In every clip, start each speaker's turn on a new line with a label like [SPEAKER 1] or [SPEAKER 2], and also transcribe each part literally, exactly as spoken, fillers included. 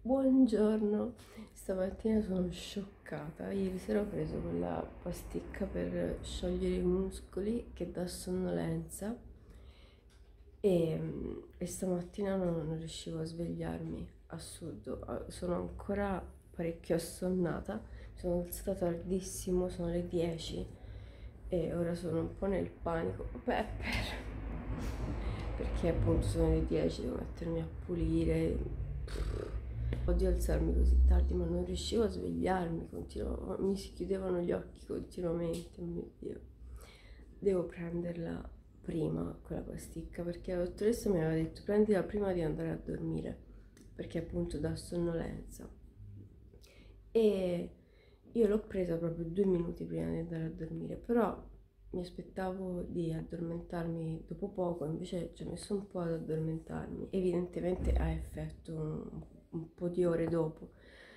[SPEAKER 1] Buongiorno, stamattina sono scioccata. Ieri sera ho preso quella pasticca per sciogliere i muscoli che dà sonnolenza e, e stamattina non, non riuscivo a svegliarmi, assurdo. Sono ancora parecchio assonnata, sono alzata tardissimo, sono le dieci e ora sono un po' nel panico. Pepper, perché appunto sono le dieci, devo mettermi a pulire. Odio alzarmi così tardi, ma non riuscivo a svegliarmi, continuo, mi si chiudevano gli occhi continuamente. Oh mio Dio, devo prenderla prima quella pasticca, perché la dottoressa mi aveva detto prendila prima di andare a dormire, perché appunto dà sonnolenza. E io l'ho presa proprio due minuti prima di andare a dormire, però mi aspettavo di addormentarmi dopo poco, invece ci ho messo un po' ad addormentarmi. Evidentemente ha effetto un, un po' di ore dopo,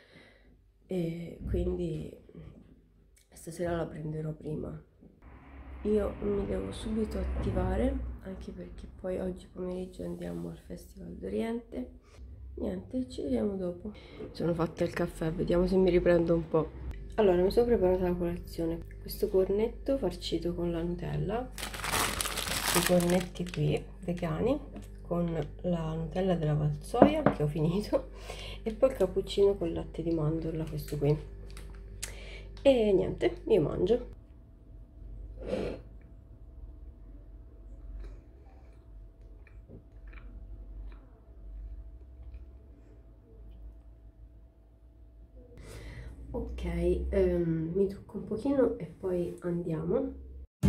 [SPEAKER 1] e quindi stasera la prenderò prima. Io mi devo subito attivare, anche perché poi oggi pomeriggio andiamo al Festival d'Oriente. Niente, ci vediamo dopo. Sono fatta il caffè, vediamo se mi riprendo un po'. Allora, mi sono preparata la colazione. Questo cornetto farcito con la Nutella, i cornetti qui vegani con la Nutella della Valsoia che ho finito, e poi il cappuccino con latte di mandorla, questo qui. E niente, io mangio. Ok, um, mi tocco un pochino e poi andiamo.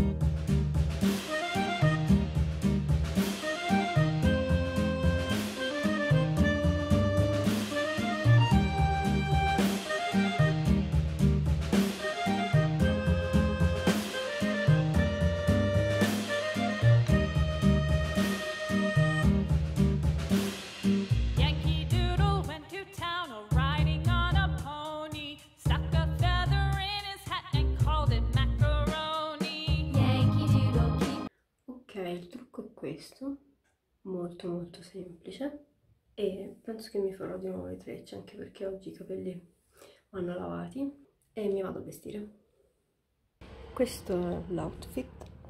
[SPEAKER 1] Il trucco è questo, molto molto semplice, e penso che mi farò di nuovo le trecce, anche perché oggi i capelli vanno lavati, e mi vado a vestire. Questo è l'outfit.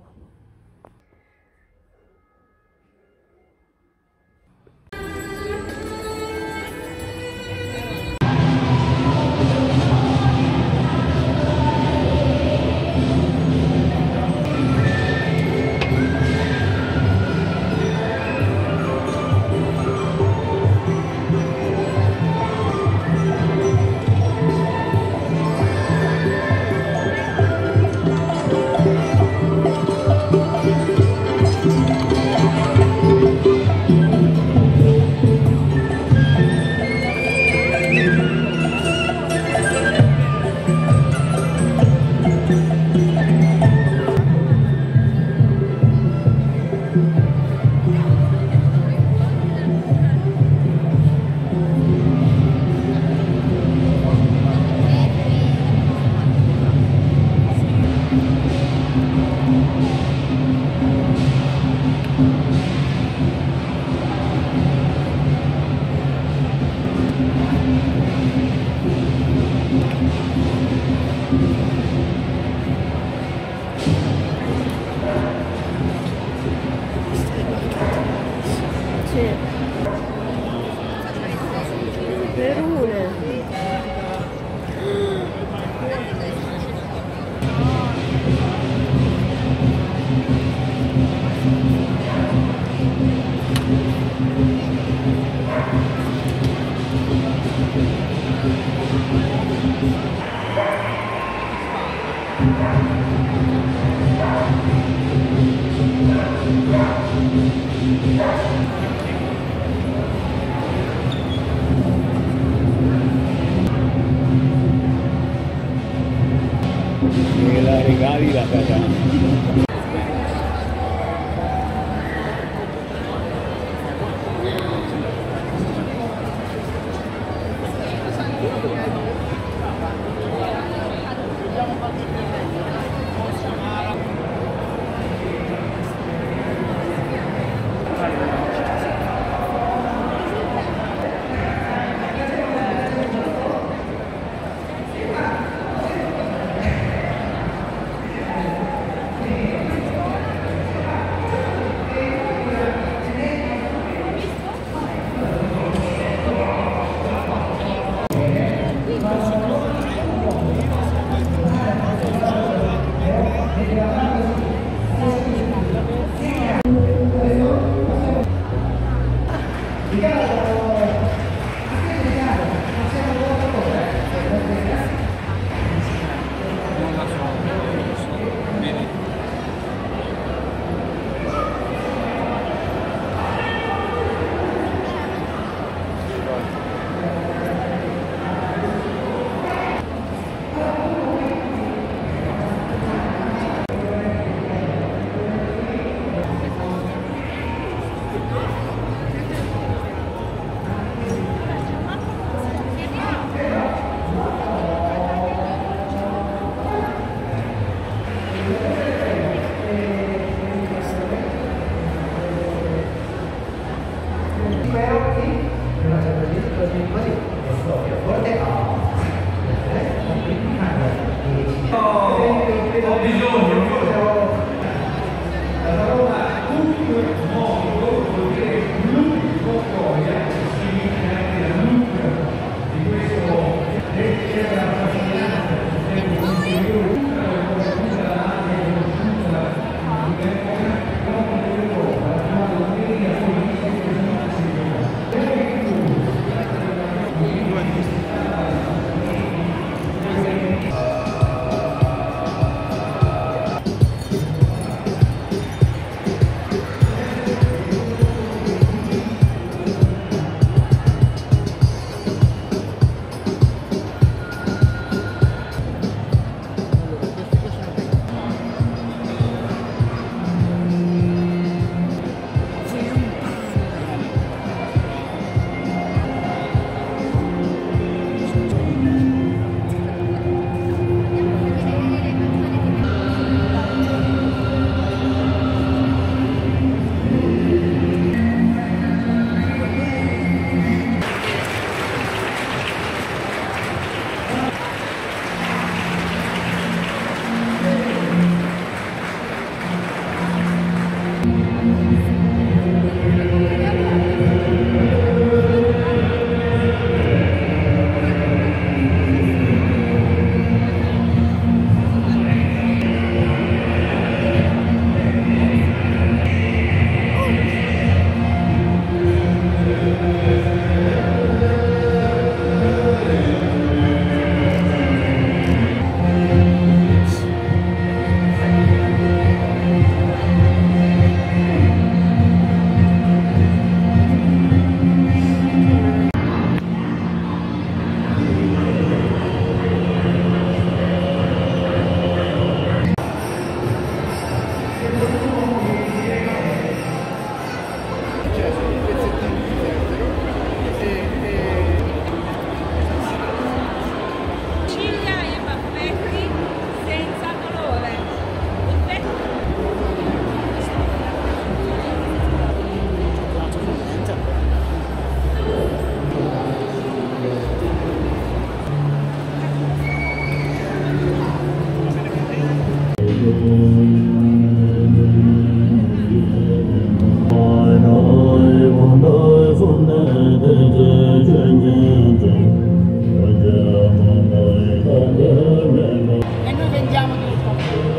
[SPEAKER 2] Me la regali la casa.
[SPEAKER 3] E noi vendiamo tutto.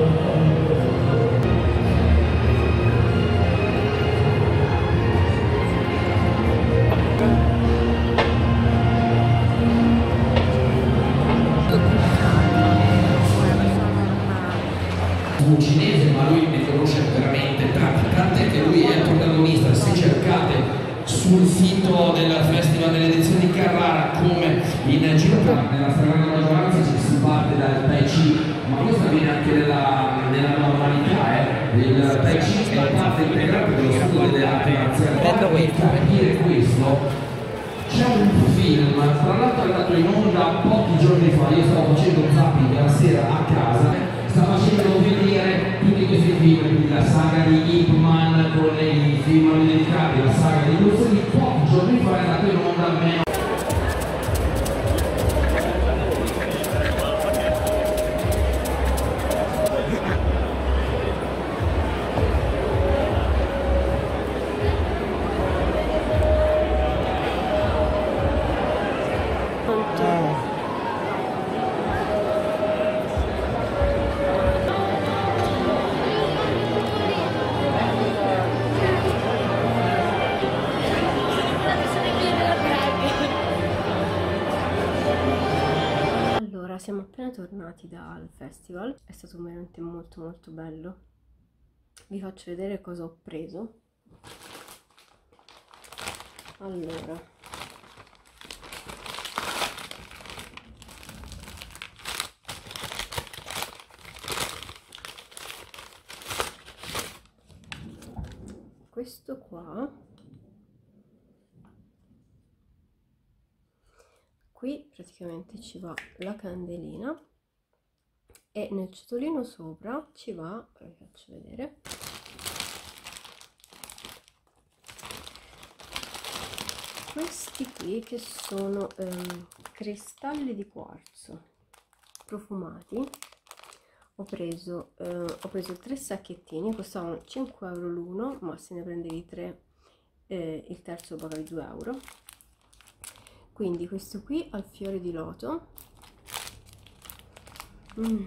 [SPEAKER 4] Un cinese, ma lui ne conosce veramente tanti, tant'è che lui è protagonista. Se cercate sul sito del Festival delle edizioni di Carrara come in giro per nella stragrande maggioranza ci si parte dal Tai Chi, ma questo avviene anche nella, nella normalità, eh. Il Tai Chi è parte integrante dello studio delle arti marziali. Per capire questo c'è un film, tra l'altro è andato in onda pochi giorni fa, io stavo facendo un zapping la sera a casa, sta facendo vedere tutti questi film, quindi la saga di Ip Man con i film dedicati, la saga di Bruce Lee, pochi giorni fa è andato in onda almeno.
[SPEAKER 1] Siamo appena tornati dal festival, è stato veramente molto molto bello. Vi faccio vedere cosa ho preso. Allora, questo qua, qui praticamente ci va la candelina e nel ciotolino sopra ci va, vi faccio vedere, questi qui che sono ehm, cristalli di quarzo profumati. Ho preso, eh, ho preso tre sacchettini, costavano cinque euro l'uno, ma se ne prendevi tre eh, il terzo pagavi due euro. Quindi questo qui al fiore di loto, mm.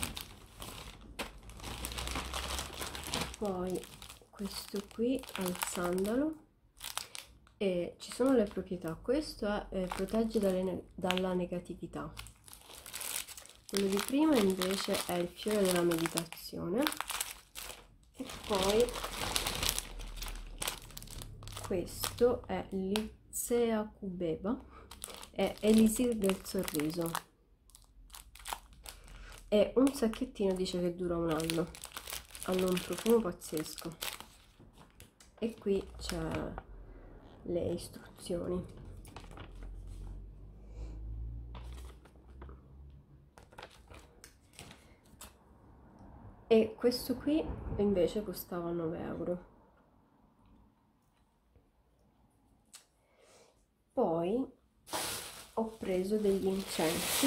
[SPEAKER 1] Poi questo qui al sandalo, e ci sono le proprietà. Questo è eh, protegge dalle, dalla negatività. Quello di prima invece è il fiore della meditazione, e poi questo è l'Itsea Kubeba, è Elisir del sorriso, e un sacchettino dice che dura un anno, hanno un profumo pazzesco. E qui c'è le istruzioni. E questo qui invece costava nove euro. Poi ho preso degli incensi,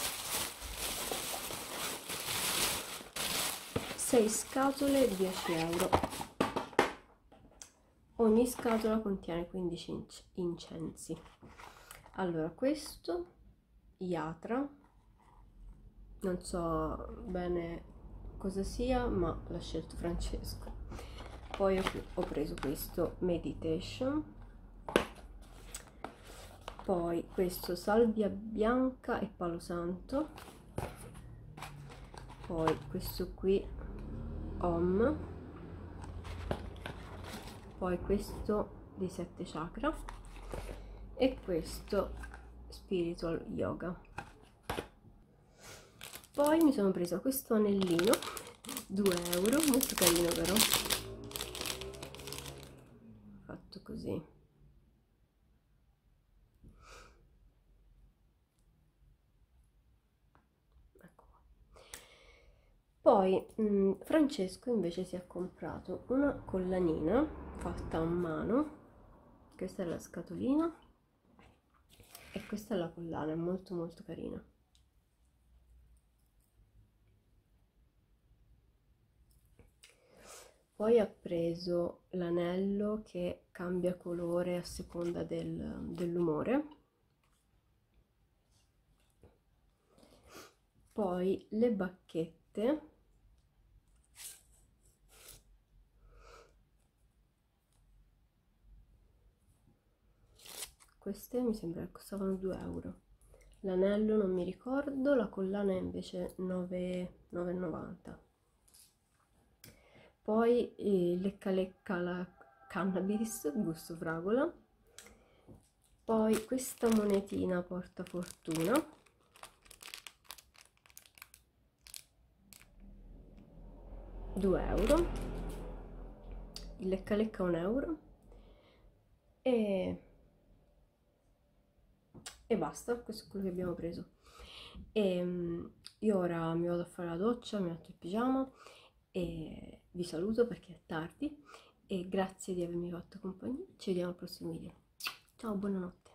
[SPEAKER 1] sei scatole, dieci euro. Ogni scatola contiene quindici incensi. Allora, questo Yatra, non so bene cosa sia, ma l'ha scelto Francesco. Poi ho, ho preso questo Meditation. Poi questo salvia bianca e palo santo. Poi questo qui Om. Poi questo dei sette chakra, e questo spiritual yoga. Poi mi sono presa questo anellino, due euro, molto carino però, fatto così. Poi mh, Francesco invece si è comprato una collanina fatta a mano, questa è la scatolina e questa è la collana, è molto molto carina. Poi ha preso l'anello che cambia colore a seconda del, dell'umore. Poi le bacchette. Queste mi sembra che costavano due euro. L'anello non mi ricordo, la collana invece nove e novanta. Poi eh, lecca lecca la cannabis, gusto fragola. Poi questa monetina porta fortuna. due euro. Il lecca lecca un euro. E... e basta, questo è quello che abbiamo preso. E um, io ora mi vado a fare la doccia, mi metto il pigiama e vi saluto perché è tardi e grazie di avermi fatto compagnia. Ci vediamo al prossimo video. Ciao, buonanotte.